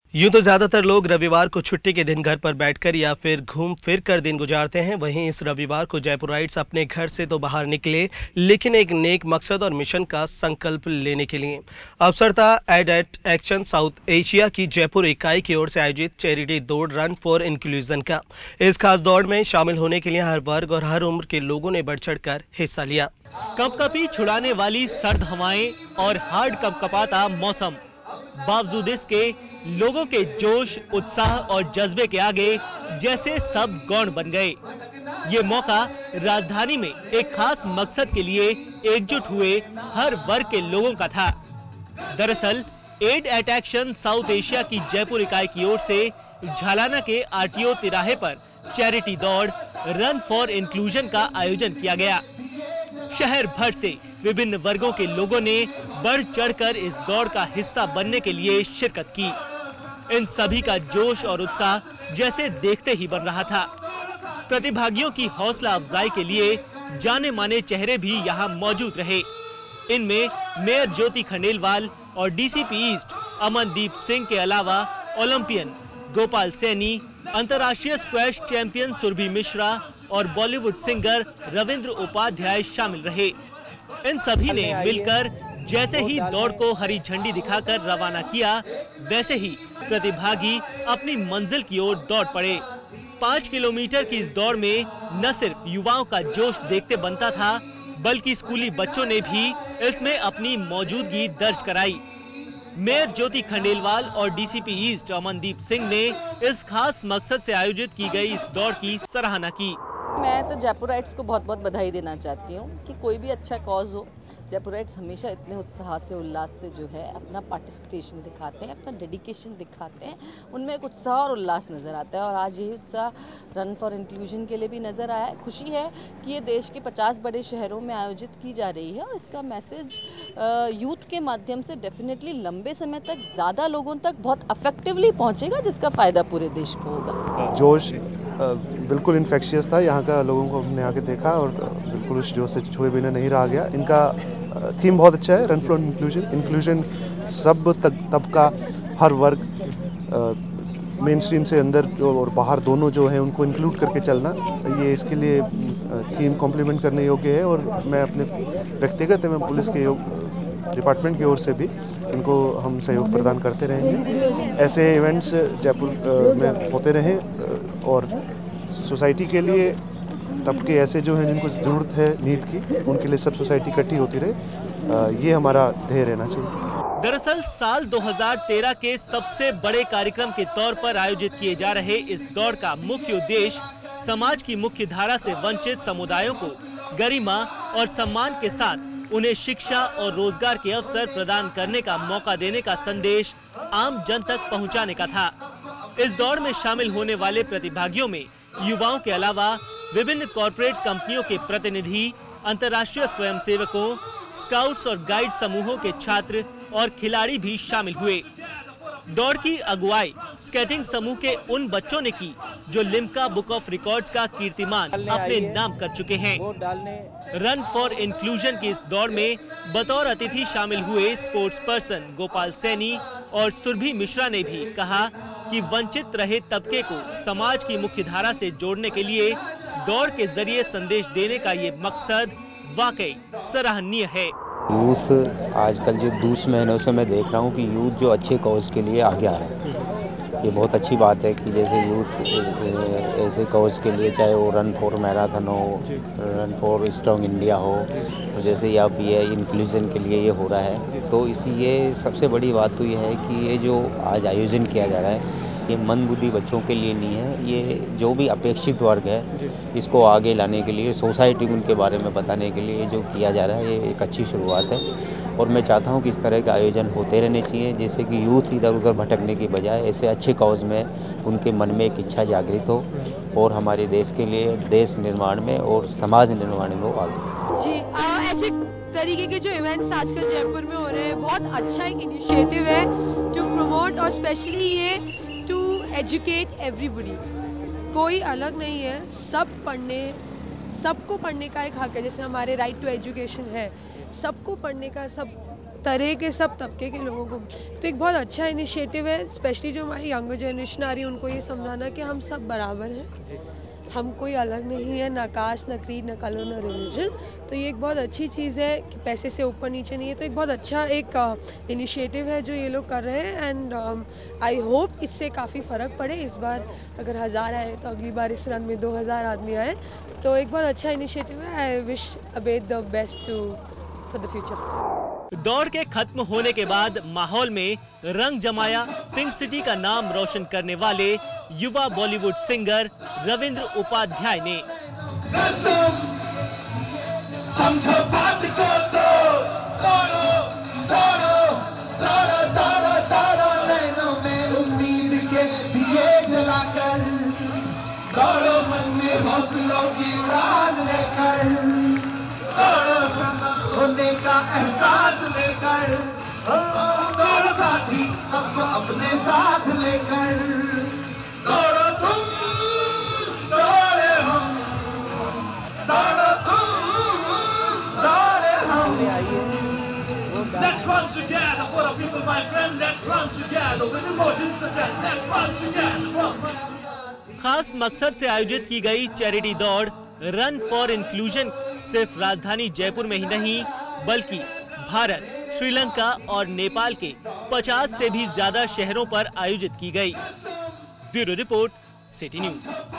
यूं तो ज्यादातर लोग रविवार को छुट्टी के दिन घर पर बैठकर या फिर घूम फिर कर दिन गुजारते हैं। वहीं इस रविवार को जयपुराइट्स अपने घर से तो बाहर निकले, लेकिन एक नेक मकसद और मिशन का संकल्प लेने के लिए। अवसर था Aide et Action South Asia की जयपुर इकाई की ओर से आयोजित चैरिटी दौड़ रन फॉर इंक्लूजन का। इस खास दौड़ में शामिल होने के लिए हर वर्ग और हर उम्र के लोगों ने बढ़ चढ़ कर हिस्सा लिया। कंपकपी छुड़ाने वाली सर्द हवाएं और हार्ड कंपकपाता मौसम, बावजूद इसके लोगों के जोश, उत्साह और जज्बे के आगे जैसे सब गौण बन गए। ये मौका राजधानी में एक खास मकसद के लिए एकजुट हुए हर वर्ग के लोगों का था। दरअसल Aide et Action South Asia की जयपुर इकाई की ओर से झालाना के आरटीओ तिराहे पर चैरिटी दौड़ रन फॉर इंक्लूजन का आयोजन किया गया। शहर भर से विभिन्न वर्गों के लोगों ने बढ़ चढ़कर इस दौड़ का हिस्सा बनने के लिए शिरकत की। इन सभी का जोश और उत्साह जैसे देखते ही बन रहा था। प्रतिभागियों की हौसला अफजाई के लिए जाने माने चेहरे भी यहाँ मौजूद रहे। इनमें मेयर ज्योति खंडेलवाल और डीसीपी ईस्ट अमनदीप सिंह के अलावा ओलंपियन गोपाल सैनी, अंतर्राष्ट्रीय स्क्वैश चैंपियन सुरभि मिश्रा और बॉलीवुड सिंगर रविंद्र उपाध्याय शामिल रहे। इन सभी ने मिलकर जैसे ही दौड़ को हरी झंडी दिखाकर रवाना किया, वैसे ही प्रतिभागी अपनी मंजिल की ओर दौड़ पड़े। 5 किलोमीटर की इस दौड़ में न सिर्फ युवाओं का जोश देखते बनता था, बल्कि स्कूली बच्चों ने भी इसमें अपनी मौजूदगी दर्ज कराई। मेयर ज्योति खंडेलवाल और डीसीपी ईस्ट अमनदीप सिंह ने इस खास मकसद से आयोजित की गई इस दौड़ की सराहना की। मैं तो जयपुराइट्स को बहुत बहुत बधाई देना चाहती हूँ कि कोई भी अच्छा कॉज हो, जयपुराइट्स हमेशा इतने उत्साह से, उल्लास से जो है अपना पार्टिसिपेशन दिखाते हैं, अपना डेडिकेशन दिखाते हैं। उनमें एक उत्साह और उल्लास नज़र आता है और आज यही उत्साह रन फॉर इंक्लूजन के लिए भी नज़र आया है। खुशी है कि ये देश के 50 बड़े शहरों में आयोजित की जा रही है और इसका मैसेज यूथ के माध्यम से डेफिनेटली लंबे समय तक ज़्यादा लोगों तक बहुत अफेक्टिवली पहुँचेगा, जिसका फ़ायदा पूरे देश को होगा। जोश बिल्कुल इन्फेक्शियस था। यहाँ का लोगों को हमने आके देखा और बिल्कुल उस जोश से छुए बिना नहीं रहा गया। इनका थीम बहुत अच्छा है, रन फॉर इंक्लूजन। इंक्लूजन सब तबका, हर वर्ग, मेन स्ट्रीम से अंदर जो और बाहर दोनों जो हैं उनको इंक्लूड करके चलना, ये इसके लिए थीम कॉम्प्लीमेंट करने योग्य है। और मैं अपने व्यक्तिगत एवं पुलिस के डिपार्टमेंट की ओर से भी इनको हम सहयोग प्रदान करते रहेंगे। ऐसे इवेंट्स जयपुर में होते रहें और सोसाइटी के लिए तबके ऐसे जो हैं जिनको ज़रूरत है नीड की, उनके लिए सब सोसाइटी इकट्ठी होती रहे, ये हमारा ध्येय रहना चाहिए। दरअसल साल 2013 के सबसे बड़े कार्यक्रम के तौर पर आयोजित किए जा रहे इस दौड़ का मुख्य उद्देश्य समाज की मुख्य धारा से वंचित समुदायों को गरिमा और सम्मान के साथ उन्हें शिक्षा और रोजगार के अवसर प्रदान करने का मौका देने का संदेश आम जन तक पहुंचाने का था। इस दौड़ में शामिल होने वाले प्रतिभागियों में युवाओं के अलावा विभिन्न कॉरपोरेट कंपनियों के प्रतिनिधि, अंतर्राष्ट्रीय स्वयंसेवकों, स्काउट्स और गाइड समूहों के छात्र और खिलाड़ी भी शामिल हुए। दौड़ की अगुवाई स्केटिंग समूह के उन बच्चों ने की जो लिम्का बुक ऑफ रिकॉर्ड्स का कीर्तिमान अपने नाम कर चुके हैं। रन फॉर इंक्लूजन की इस दौड़ में बतौर अतिथि शामिल हुए स्पोर्ट्स पर्सन गोपाल सैनी और सुरभि मिश्रा ने भी कहा कि वंचित रहे तबके को समाज की मुख्य धारा से जोड़ने के लिए दौड़ के जरिए संदेश देने का ये मकसद वाकई सराहनीय है। यूथ आजकल जो दूसरे महीनों से मैं देख रहा हूँ कि यूथ जो अच्छे कॉज के लिए आगे आ रहे हैं, ये बहुत अच्छी बात है कि जैसे यूथ ऐसे कॉज के लिए, चाहे वो रन फॉर मैराथन हो, रन फॉर स्ट्रॉन्ग इंडिया हो, तो जैसे अब ये इंक्लूजन के लिए ये हो रहा है, तो ये सबसे बड़ी बात तो ये है कि ये जो आज आयोजन किया जा रहा है, ये मंदबुद्धि बच्चों के लिए नहीं है। ये जो भी अपेक्षित वर्ग है, इसको आगे लाने के लिए, सोसाइटी को उनके बारे में बताने के लिए जो किया जा रहा है, ये एक अच्छी शुरुआत है। और मैं चाहता हूँ कि इस तरह के आयोजन होते रहने चाहिए, जैसे कि यूथ इधर उधर भटकने की बजाय ऐसे अच्छे कॉज में उनके मन में एक इच्छा जागृत हो और हमारे देश के लिए, देश निर्माण में और समाज निर्माण में वो आगे। जी, ऐसे तरीके के जो इवेंट्स आजकल जयपुर में हो रहे हैं, बहुत अच्छा एक इनिशिएटिव है टू प्रमोट और स्पेशली ये टू एजुकेट एवरीबडी। कोई अलग नहीं है, सबको पढ़ने का एक हक है। जैसे हमारे राइट टू एजुकेशन है, सबको पढ़ने का, सब तरह के, सब तबके के लोगों को। तो एक बहुत अच्छा इनिशिएटिव है, स्पेशली जो हमारी यंगर जनरेशन आ रही है उनको ये समझाना कि हम सब बराबर हैं, हम कोई अलग नहीं है, ना कास्ट, ना क्रीड, ना कलर, ना रिलीजन। तो ये एक बहुत अच्छी चीज़ है कि पैसे से ऊपर नीचे नहीं है। तो एक बहुत अच्छा एक इनिशिएटिव है जो ये लोग कर रहे हैं एंड आई होप इससे काफ़ी फ़र्क पड़े। इस बार अगर 1000 आए तो अगली बार इस रन में 2000 आदमी आए, तो एक बहुत अच्छा इनिशिएटिव है। I wish Abed the best to for the future. दौड़ के खत्म होने के बाद माहौल में रंग जमाया पिंक सिटी का नाम रोशन करने वाले युवा बॉलीवुड सिंगर रविंद्र उपाध्याय ने। समझो बात को तो दौड़ो दौड़ो दौड़ो दौड़ो दौड़ो, नैनों में उम्मीद के दिए जलाकर, दौड़ो मन में हौसलों की उड़ान लेकर, दौड़ो होने का एहसास लेकर, दौड़ो साथी सबको अपने साथ लेकर, दौड़ो तुम दौड़े हम, दौड़ो तुम दौड़े हम। Let's run together for the people, my friend. Let's run together with emotions such as let's run together. खास मकसद से आयोजित की गई चैरिटी दौड़ रन फॉर इंक्लूजन सिर्फ राजधानी जयपुर में ही नहीं बल्कि भारत, श्रीलंका और नेपाल के 50 से भी ज्यादा शहरों पर आयोजित की गई। Bureau report, city news.